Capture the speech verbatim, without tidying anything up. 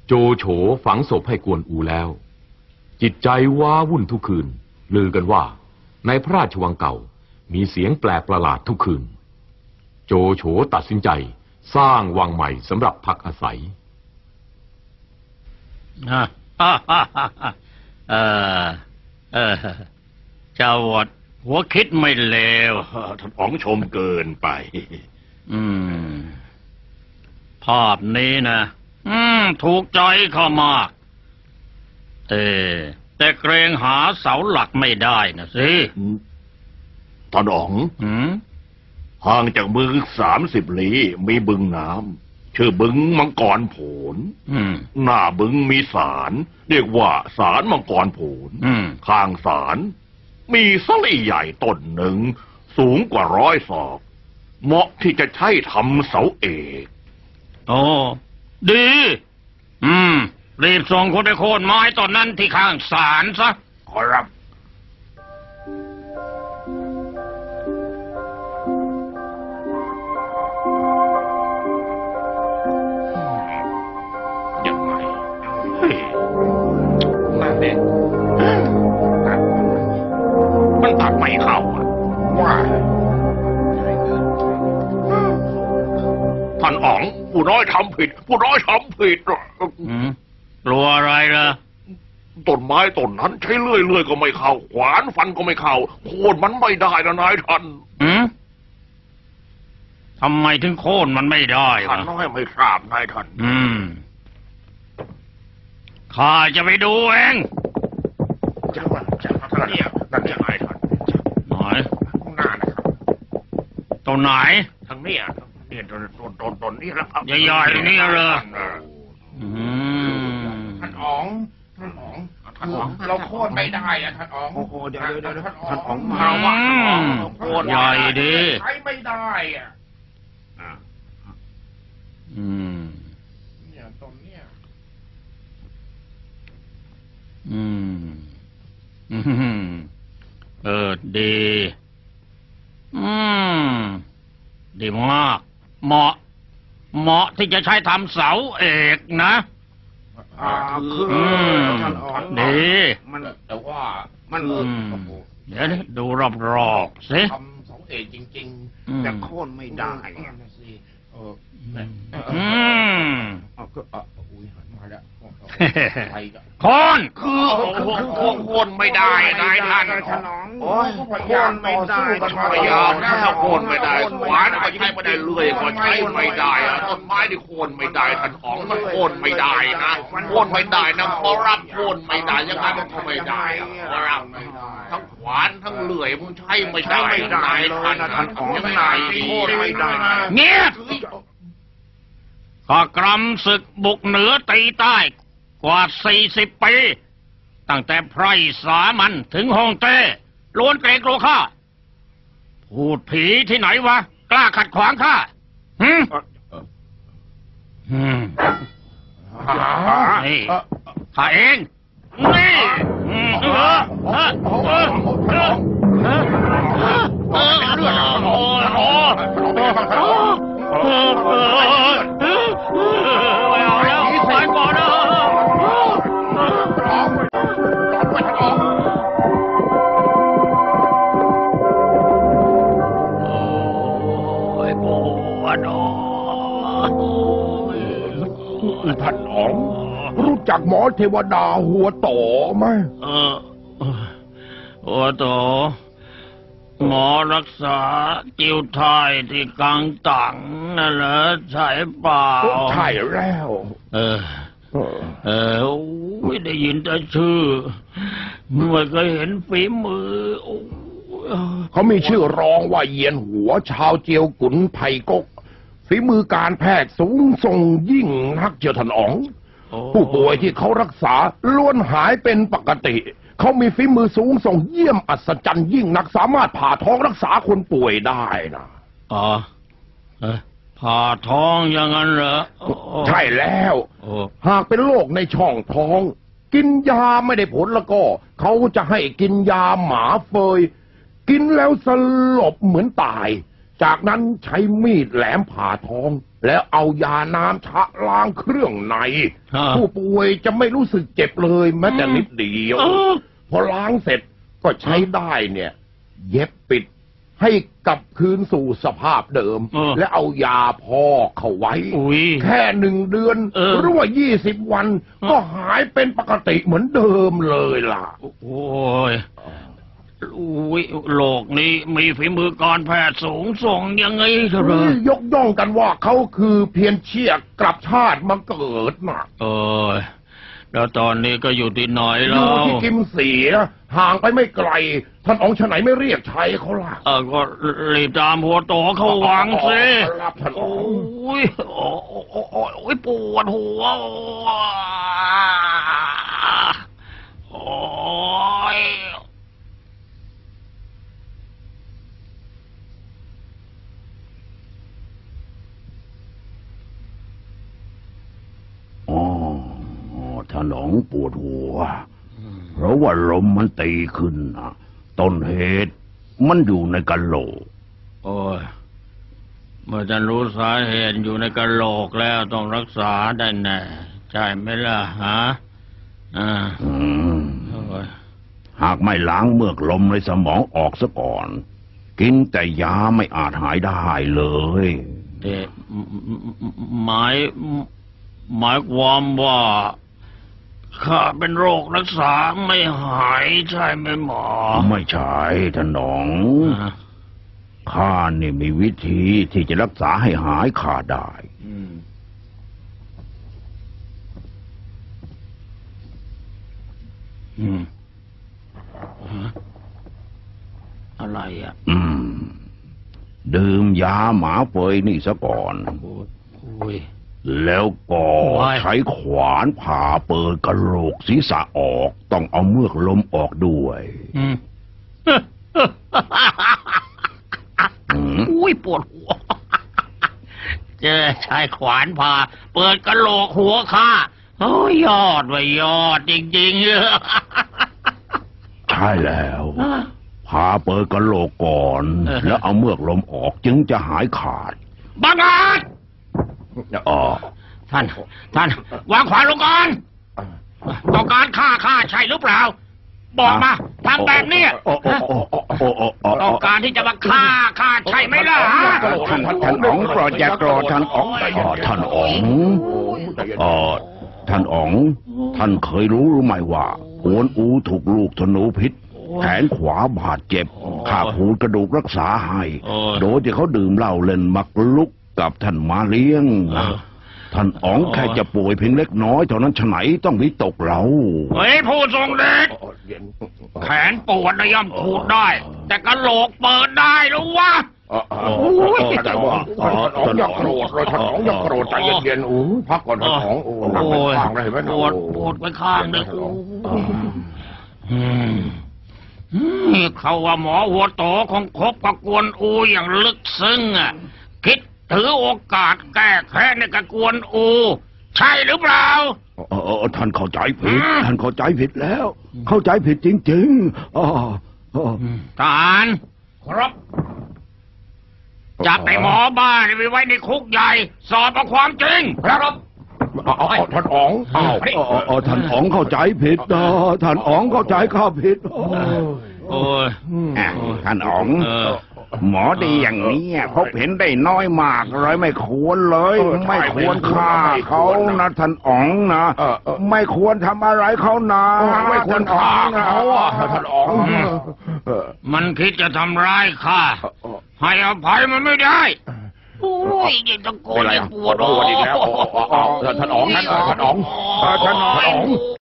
โจโฉฝังศพให้กวนอูแล้วจิตใจว้าวุ่นทุกคืนลือกันว่าในพระราชวังเก่ามีเสียงแปลกประหลาดทุกคืนโจโฉตัดสินใจสร้างวังใหม่สำหรับพักอาศัยเออเออเจ้าวัดหัวคิดไม่เลวท่านอ๋องชมเกินไปอืมภาพนี้นะอืมถูกใจข้ามากเออแต่เกรงหาเสาหลักไม่ได้นะสิท่านอ๋องห่างจากเมืองสามสิบลี้มีบึงน้ำชื่อบึงมังกรโผลหน้าบึงมีศาลเรียกว่าศาลมังกรโผลข้างศาลมีสลี่ใหญ่ต้นหนึ่งสูงกว่าร้อยศอกเหมาะที่จะใช้ทำเสาเอกโอ้ดีอืมรีบส่งคนไปโค่นไม้ต้นนั้นที่ข้างศาลซะขอรับยังไงเฮ้ยนั่นเองมันตัดไม่เข้าอ่ะว่าท่านอ๋องผู้น้อยทำผิดผู้น้อยทำผิดหรอกลัวอะไรล่ะต้นไม้ต้นนั้นใช้เลื่อยเลื่อยก็ไม่เข้าขวานฟันก็ไม่เข้าโค่นมันไม่ได้นะนายท่านทำไมถึงโค่นมันไม่ได้ท่านน้อยไม่ทราบนายท่านอืมข้าจะไปดูเองจังหวะจังหวะท่านเนี่ยนั่นจะนายท่านไหนข้างหน้านะครับตรงไหนทางนี้เนี่ยต้นต้นต้นต้นนี่แหละครับใหญ่ๆนี่เลยท่านอ๋องท่านอ๋องท่านอ๋องเราโค่นไม่ได้อะท่านอ๋องโอ้โหเดี๋ยวเดี๋ยวท่านอ๋องมาว่าโค่นใหญ่ดีใช้ไม่ได้อ่ะอืมเนี่ยตรงเนี้ยอืมอืมเออดีอืมดีมากเหมาะเหมาะที่จะใช้ทำเสาเอกนะอ่าคือท่านอ๋องดีมันแต่ว่ามันเดี๋ยวดูรอบๆสิทำเสาเอกจริงๆแต่โค่นไม่ได้สิเอออืมก็อุ้ยมาแล้วโค่นคือคือโค่นไม่ได้นายท่านโอ้ยโค่นไม่ได้พยายามถ้าโค่นไม่ได้ขวานก็ใช้ไม่ได้เลื่อยก็ใช้ไม่ได้ต้นไม้ที่โค่นไม่ได้ท่านอ๋องมันโค่นไม่ได้นะโค่นไม่ได้นะพอรับโค่นไม่ได้ยังไงมันก็ไม่ได้พอรับทั้งขวานทั้งเลื่อยมันใช้ไม่ได้นายท่านท่านอ๋องยังไงโค่นไม่ได้เงียบข้ากรำศึกบุกเหนือตีใต้กว่าสี่สิบปีตั้งแต่ไพร่สามัญถึงฮ่องเต้ล้วนเกรงกลัวข้าพูดผีที่ไหนวะกล้าขัดขวางข้าหืมหืมนี่ข้าเองนี่เออเออเออเออเออเออเลือดโอ้โหเออเออไม่เอาแล้วไปก่อนนะท่านอ๋องรู้จักหมอเทวดาหัวโตไหมเออหัวโตหมอรักษาจิ้วไทยที่กลางตังนั่นเหรอใช่เปล่าใช่แล้วเออเออไม่ได้ยินแต่ชื่อไม่เคยเห็นฝีมือเขามีชื่อรองว่าเยียนหัวชาวเจียวกุนไผ่กกฝีมือการแพทย์สูงส่งยิ่งนักเจียวท่านอ๋องผู้ป่วยที่เขารักษาล้วนหายเป็นปกติเขามีฝีมือสูงส่งเยี่ยมอัศจรรย์ยิ่งนักสามารถผ่าท้องรักษาคนป่วยได้นะอ๋อผ่าท้องอย่างนั้นเหรอใช่แล้วหากเป็นโรคในช่องท้องกินยาไม่ได้ผลแล้วก็เขาจะให้กินยาหมาเฟยกินแล้วสลบเหมือนตายจากนั้นใช้มีดแหลมผ่าท้อง แล้วเอายาน้ำชะล้างเครื่องใน ผู้ป่วยจะไม่รู้สึกเจ็บเลยแม้แต่นิดเดียว พอล้างเสร็จก็ใช้ได้เนี่ย เย็บปิดให้กลับคืนสู่สภาพเดิม และเอายาพอกเข้าไว้ แค่หนึ่งเดือนหรือว่ายี่สิบวัน ก็หายเป็นปกติเหมือนเดิมเลยล่ะโอ้ยอุ้ยโลกนี้มีฝีมือการแพทย์สูงส่งยังไงเถอะยกย่องกันว่าเขาคือเพียรเชียกกลับชาติมาเกิดน่ะเออแล้วตอนนี้ก็อยู่ที่ไหนอแล้ยู่วที่กิมเสียห่างไปไม่ไกล ท่านอ๋องฉะไหนไม่เรียกใช้เขาล่ะเออก็รีบตามหัวโตเข้าวังสิรับท่านอ๋โอ้องยโอ้โอ้โอ้โอ้โอ้ยปวดหัวโอ้ยอ๋อท่านอ๋องปวดหัว เพราะว่าลมมันตีขึ้นนะต้นเหตุมันอยู่ในกะโหลกโอ้ยเมื่อท่านรู้สาเหตุอยู่ในกะโหลกแล้วต้องรักษาได้แน่ใช่ไหมล่ะฮะอ่าอืมโอ้ยหากไม่ล้างเมือกลมในสมองออกซะก่อน กินแต่ยาไม่อาจหายได้เลยเด็หมายหมายความว่าข้าเป็นโรครักษาไม่หายใช่ไหมหมอไม่ใช่ท่านอ๋องอ่าข้านี่มีวิธีที่จะรักษาให้หายขาดได้อืมอืมฮะอะไรอ่ะอืม ดื่มยาหมาเฟยนี่ซะก่อนโอ้ยโอ้ยแล้วก็โอ้ยใช้ขวานผ่าเปิดกระโหลกศีรษะออก ต้องเอาเมือกลมออกด้วยอืมอืมอุ้ยปวดหัว เจอชายขวานพา เปิดกระโหลกหัวข้าโอ้ยยอดไว้ยยอดจริงๆใช่แล้วผ่าเปิดกระโหลกก่อนเออแล้วเอาเมือกลมออกจึงจะหายขาดบังอาจอ๋อท่าน ท่าน วางขวานลงก่อนต้องการฆ่าข้าใช่หรือเปล่า บอกมาทำแบบเนี้ยโอ้โอ้โอ้โอ้โอ้โอ้โอ้ต้องการที่จะมาฆ่าข้าใช่ไหมล่ะฮะท่านท่านอ๋องโปรดอย่าโกรธท่านอ๋องอ๋อท่านอ๋องอ๋อท่านอ๋อง ท่านเคยรู้หรือไม่ว่ากวนอูถูกลูกธนูพิษแขนขวาบาดเจ็บข้าขูดกระดูกรักษาให้ โดยที่เขาดื่มเหล้าเล่นมักลุกกับท่านมาเลี้ยง ท่านอ๋องแค่จะป่วยเพียงเล็กน้อยเท่านั้นฉะไหนต้องวิตกเราเฮ้ยผู้ทรงเดชแขนปวดนะย่อมขูดได้ แต่กระโหลกเปิดได้หรือวะโอ้ยแต่ว่าท่านอ๋องอย่าโกรธเลยท่านอ๋องอย่าโกรธใจเย็นๆโอ้พักก่อนท่านอ๋องโอ้หนักไปข้างเลยเห็นไหมปวดปวดไปข้างหนึงอืมนี่เขาว่าหมอหัวโตของคบกับกวนอูอย่างลึกซึ้งอ่ะคิดถือโอกาสแก้แค้นในกับกวนอู ใช่หรือเปล่าเออท่านเข้าใจผิด ท่านเข้าใจผิดแล้ว เข้าใจผิดจริงๆอ๋ออ๋อทหารครับจับไอ้หมอบ้านี่ไปไว้ในคุกใหญ่ สอบเอาความจริงครับเอาเอาท่านอ๋องอ้าวอ๋ออ๋อท่านอ๋องเข้าใจผิดเออท่านอ๋องเข้าใจข้าผิดโอ้ยอ่ะท่านอ๋องเออหมอดีอย่างนี้พบเห็นได้น้อยมากเลยไม่ควรเลย ไม่ควรฆ่าเขานะท่านอ๋องนะไม่ควรทำอะไรเขานะไม่ควรฆ่าเขาอ่ะท่านอ๋องมันคิดจะทำร้ายข้า ให้อภัยมันไม่ได้ โอ้ยยิ่งตะโกนยิ่งปวดปวดอีกแล้วท่านอ๋องท่านอ๋องท่านอ๋องท่านอ๋อง